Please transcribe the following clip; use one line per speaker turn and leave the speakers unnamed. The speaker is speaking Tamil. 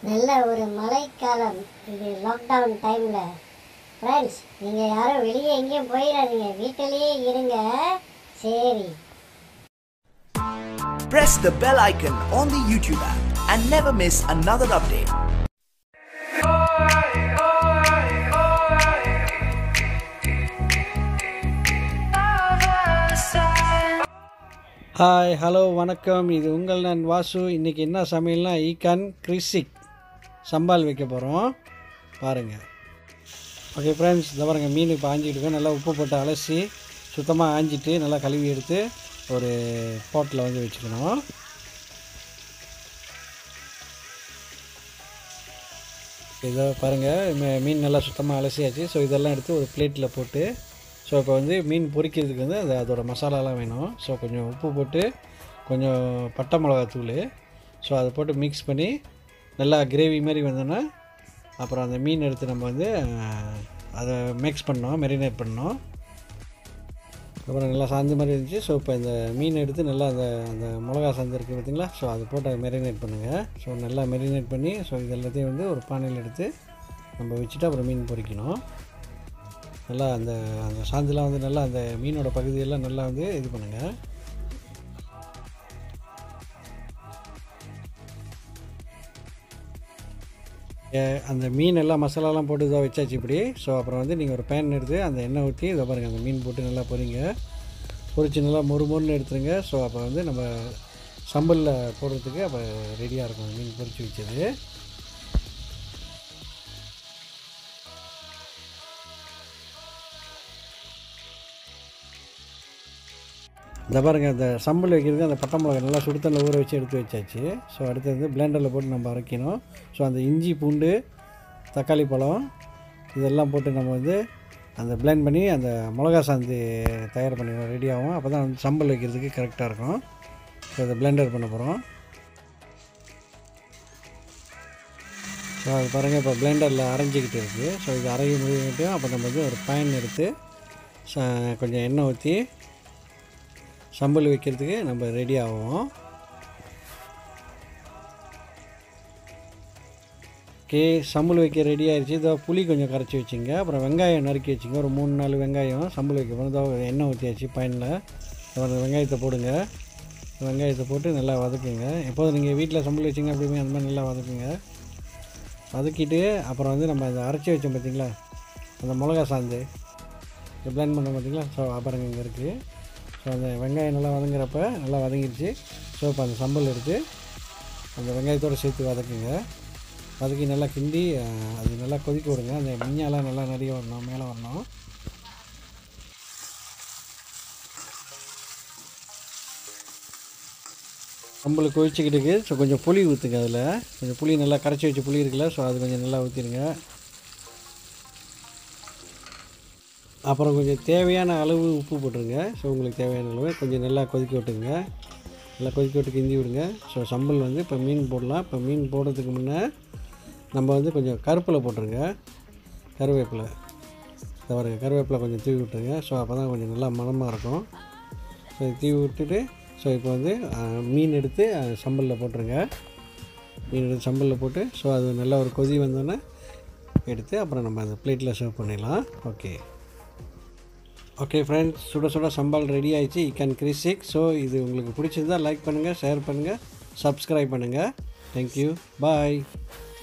நல்ல ஒரு மழைக்காலம் இது லாக்டவுன் டைமில். ஃப்ரெண்ட்ஸ், நீங்கள் யாரும் வெளியே எங்கேயும் போயிடாதீங்க, வீட்டிலேயே இருங்க. சரி.
Press the bell icon on the YouTube app and never miss another update.
Hi, hello, வணக்கம். இது உங்கள் நான் வாசு. இன்றைக்கி என்ன சமையல்னா ஈக்கான் கிரிசிக் சம்பால் வைக்க போகிறோம், பாருங்கள். ஓகே ஃப்ரெண்ட்ஸ், இதை பாருங்கள். மீன் இப்போ ஆஞ்சிக்கிட்டு இருக்கோம். நல்லா உப்பு போட்டு அலசி சுத்தமாக ஆஞ்சிட்டு நல்லா கழுவி எடுத்து ஒரு பாட்டில் வந்து வச்சுக்கணும். இதை பாருங்கள், மீன் நல்லா சுத்தமாக அலசியாச்சு. ஸோ இதெல்லாம் எடுத்து ஒரு பிளேட்டில் போட்டு, ஸோ இப்போ வந்து மீன் பொரிக்கிறதுக்கு வந்து அதோட மசாலாலாம் வேணும். ஸோ கொஞ்சம் உப்பு போட்டு கொஞ்சம் பட்டை மிளகாத்தூள், ஸோ அதை போட்டு மிக்ஸ் பண்ணி நல்லா கிரேவி மாதிரி வந்தோன்னா அப்புறம் அந்த மீன் எடுத்து நம்ம வந்து அதை மிக்ஸ் பண்ணோம், மெரினேட் பண்ணோம். அப்புறம் நல்லா சாந்து மாதிரி இருந்துச்சு. ஸோ இப்போ இந்த மீன் எடுத்து நல்லா அந்த மிளகா சாந்து இருக்குது பார்த்திங்களா, ஸோ அதை போட்டு அதை மெரினேட் பண்ணுங்கள். ஸோ நல்லா மெரினேட் பண்ணி ஸோ இது எல்லாத்தையும் வந்து ஒரு பானையில் எடுத்து நம்ம வச்சுட்டு அப்புறம் மீன் பொரிக்கணும். நல்லா அந்த சாந்துலாம் வந்து நல்லா அந்த மீனோட பகுதியெல்லாம் நல்லா வந்து இது பண்ணுங்கள். அந்த மீன் எல்லாம் மசாலாலாம் போட்டு இதாக வச்சாச்சு இப்படி. ஸோ அப்புறம் வந்து நீங்கள் ஒரு பேன் எடுத்து அந்த எண்ணெய் ஊற்றி இதை பாருங்கள், அந்த மீன் போட்டு நல்லா பொரிங்க. பொரிச்சு நல்லா மொறுன்னு எடுத்துருங்க. ஸோ அப்போ வந்து நம்ம சம்பலில் போடுறதுக்கு அப்போ ரெடியாக இருக்கும் மீன் பொரிச்சு வச்சது. இந்த பாருங்கள், அந்த சம்பல் வைக்கிறதுக்கு அந்த பட்டை மிளகா நல்லா சுடுத்தண்ணில் ஊற வச்சு எடுத்து வச்சாச்சு. ஸோ அடுத்து வந்து பிளெண்டரில் போட்டு நம்ம அரைக்கணும். ஸோ அந்த இஞ்சி, பூண்டு, தக்காளி பழம் இதெல்லாம் போட்டு நம்ம வந்து அந்த பிளெண்ட் பண்ணி அந்த மிளகா சாந்து தயார் பண்ணி ரெடி ஆகும். அப்போ தான் வந்து சம்பல் வைக்கிறதுக்கு கரெக்டாக இருக்கும். ஸோ அதை பிளெண்டர் பண்ண போகிறோம். ஸோ அது பாருங்கள், இப்போ பிளெண்டரில் அரைஞ்சிக்கிட்டு இருக்குது. ஸோ இது அரைக்க முடிஞ்சிட்டு அப்போ நம்ம வந்து ஒரு பேன் எடுத்து கொஞ்சம் எண்ணெய் ஊற்றி சம்பல் வைக்கிறதுக்கு நம்ம ரெடி ஆகும். ஓகே, சம்பல் வைக்க ரெடி ஆகிடுச்சு. இதோ புளி கொஞ்சம் கரைச்சி வச்சுங்க. அப்புறம் வெங்காயம் நறுக்கி வச்சுங்க. ஒரு 3-4 வெங்காயம் சம்பல் வைக்க போகிறோம். இதோ எண்ணெய் ஊற்றியாச்சு பேனில். அப்புறம் வெங்காயத்தை போடுங்க. வெங்காயத்தை போட்டு நல்லா வதக்குங்க. எப்போதும் நீங்கள் வீட்டில் சம்பல் வச்சிங்க அப்படிமே அந்த மாதிரி நல்லா வதக்குங்க. வதக்கிட்டு அப்புறம் வந்து நம்ம அதை அரைச்சி வச்சோம் பார்த்திங்களா, அந்த மிளகா சாந்து பிளெண்ட் பண்ணோம் பார்த்திங்களா. ஸோ அப்புறம் இங்கே இருக்குது. ஸோ அந்த வெங்காயம் நல்லா வதங்குறப்ப நல்லா வதங்கிடுச்சு. ஸோ இப்போ அந்த சம்பல் எடுத்து அந்த வெங்காயத்தோடு சேர்த்து வதக்குங்க. வதக்கி நல்லா கிண்டி அது நல்லா கொதிக்க விடுங்க. அந்த மிஞ்சாலாம் நல்லா நிறைய வரணும், மேலே வரணும். சம்பல் கொதிச்சிக்கிட்டு இருக்குது. ஸோ கொஞ்சம் புளி ஊற்றுங்க. அதில் கொஞ்சம் புளி நல்லா கரைச்சி வச்ச புளி இருக்குல்ல, ஸோ அது கொஞ்சம் நல்லா ஊற்றிடுங்க. அப்புறம் கொஞ்சம் தேவையான அளவு உப்பு போட்டுருங்க. ஸோ உங்களுக்கு தேவையான அளவு கொஞ்சம் நல்லா கொதிக்க விட்டுங்க. நல்லா கொதிக்க விட்டு கிண்டி விடுங்க. ஸோ சம்பல் வந்து இப்போ மீன் போடலாம். இப்போ மீன் போடுறதுக்கு முன்னே நம்ம வந்து கொஞ்சம் கருவேப்பிலை போட்டுருங்க. கருவேப்பிலை தவறுங்க, கருவேப்பிலை கொஞ்சம் தூவி விட்டுருங்க. ஸோ அப்போ தான் கொஞ்சம் நல்லா மணமாக இருக்கும். ஸோ தூவி விட்டுட்டு ஸோ இப்போ வந்து மீன் எடுத்து சம்பலில் போட்டுருங்க. மீன் எடுத்து சம்பலில் போட்டு ஸோ அது நல்லா ஒரு கொதி வந்தோன்னே எடுத்து அப்புறம் நம்ம அந்த பிளேட்டில் சர்வ் பண்ணிடலாம். ஓகே ஃப்ரெண்ட்ஸ், சுட சுட சம்பால் ரெடி ஆகிடுச்சு, ஈக்கான் கிரிசிக். ஸோ இது உங்களுக்கு பிடிச்சிருந்தால் லைக் பண்ணுங்கள், ஷேர் பண்ணுங்கள், சப்ஸ்கிரைப் பண்ணுங்கள். தேங்க்யூ, பாய்.